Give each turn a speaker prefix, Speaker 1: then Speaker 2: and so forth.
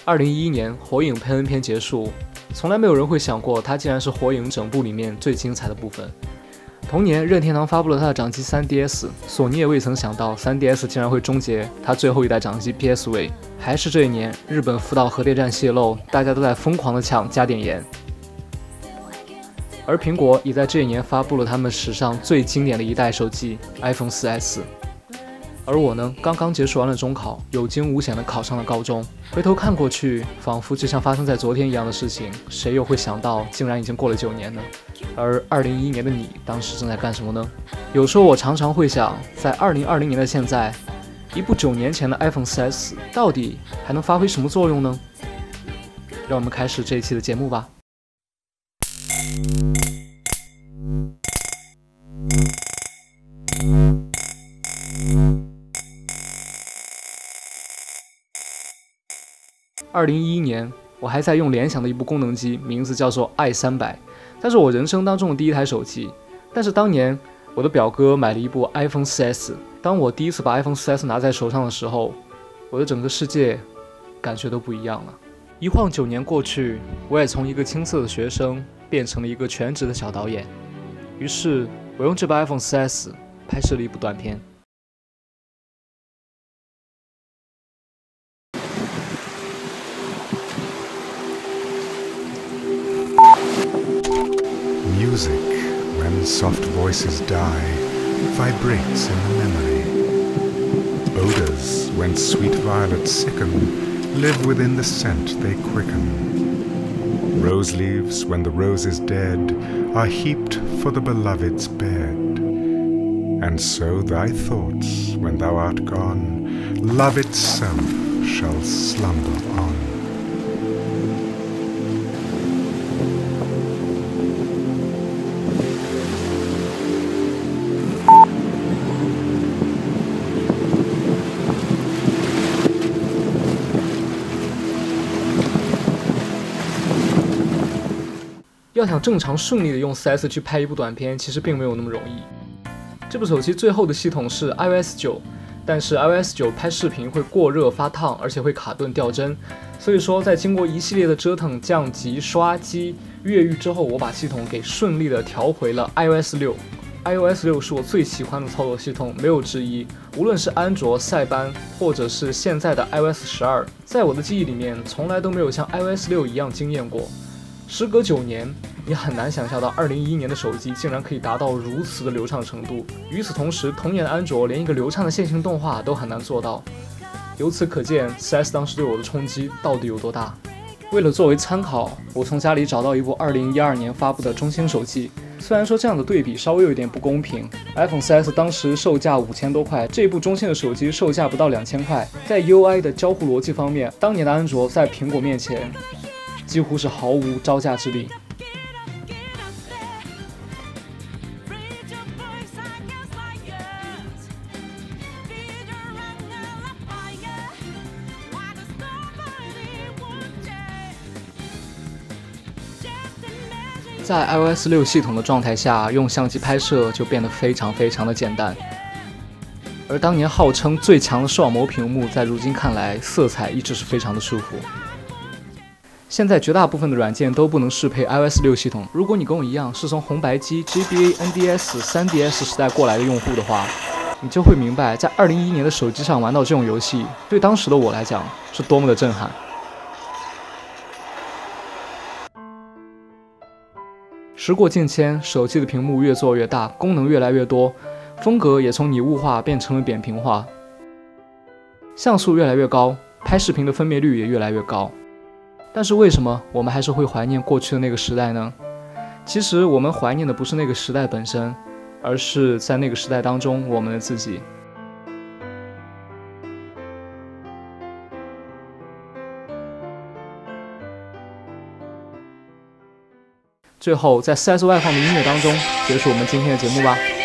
Speaker 1: 2011年，火影佩恩篇结束，从来没有人会想过它竟然是火影整部里面最精彩的部分。同年，任天堂发布了它的掌机 3DS， 索尼也未曾想到 3DS 竟然会终结它最后一代掌机 PSV。还是这一年，日本福岛核电站泄漏，大家都在疯狂的抢加点盐。而苹果也在这一年发布了他们史上最经典的一代手机 iPhone 4S。而我呢，刚刚结束完了中考，有惊无险的考上了高中。回头看过去，仿佛就像发生在昨天一样的事情，谁又会想到，竟然已经过了9年呢？而2011年的你，当时正在干什么呢？有时候我常常会想，在2020年的现在，一部9年前的 iPhone 4S 到底还能发挥什么作用呢？让我们开始这一期的节目吧。2011年，我还在用联想的一部功能机，名字叫做 i300，它是我人生当中的第一台手机。但是当年我的表哥买了一部 iPhone 4S， 当我第一次把 iPhone 4S 拿在手上的时候，我的整个世界感觉都不一样了。一晃9年过去，我也从一个青涩的学生变成了一个全职的小导演。于是，我用这部 iPhone 4S 拍摄了一部短片。
Speaker 2: Music, when soft voices die, vibrates in the memory. Odors, when sweet violets sicken, live within the scent they quicken. Rose leaves, when the rose is dead, are heaped for the beloved's bed. And so thy thoughts, when thou art gone, love itself shall slumber on.
Speaker 1: 要想正常顺利的用 4S 去拍一部短片，其实并没有那么容易。这部手机最后的系统是 iOS 9，但是 iOS 9拍视频会过热发烫，而且会卡顿掉帧。所以说，在经过一系列的折腾、降级、刷机、越狱之后，我把系统给顺利的调回了 iOS 6。iOS 6是我最喜欢的操作系统，没有之一。无论是安卓、塞班，或者是现在的 iOS 12，在我的记忆里面，从来都没有像 iOS 6一样惊艳过。时隔9年，你很难想象到2011年的手机竟然可以达到如此的流畅程度。与此同时，同年的安卓连一个流畅的线性动画都很难做到。由此可见 4S 当时对我的冲击到底有多大。为了作为参考，我从家里找到一部2012年发布的中兴手机。虽然说这样的对比稍微有点不公平， iPhone 4S 当时售价5000多块，这部中兴的手机售价不到2000块。在 UI 的交互逻辑方面，当年的安卓在苹果面前几乎是毫无招架之力。在 iOS 6系统的状态下，用相机拍摄就变得非常的简单。而当年号称最强的视网膜屏幕，在如今看来，色彩依旧是非常的舒服。现在绝大部分的软件都不能适配 iOS 6系统。如果你跟我一样是从红白机、GBA、NDS、3DS 时代过来的用户的话，你就会明白，在2011年的手机上玩到这种游戏，对当时的我来讲是多么的震撼。时过境迁，手机的屏幕越做越大，功能越来越多，风格也从拟物化变成了扁平化，像素越来越高，拍视频的分辨率也越来越高。但是为什么我们还是会怀念过去的那个时代呢？其实我们怀念的不是那个时代本身，而是在那个时代当中我们的自己。最后，在4S外放的音乐当中结束我们今天的节目吧。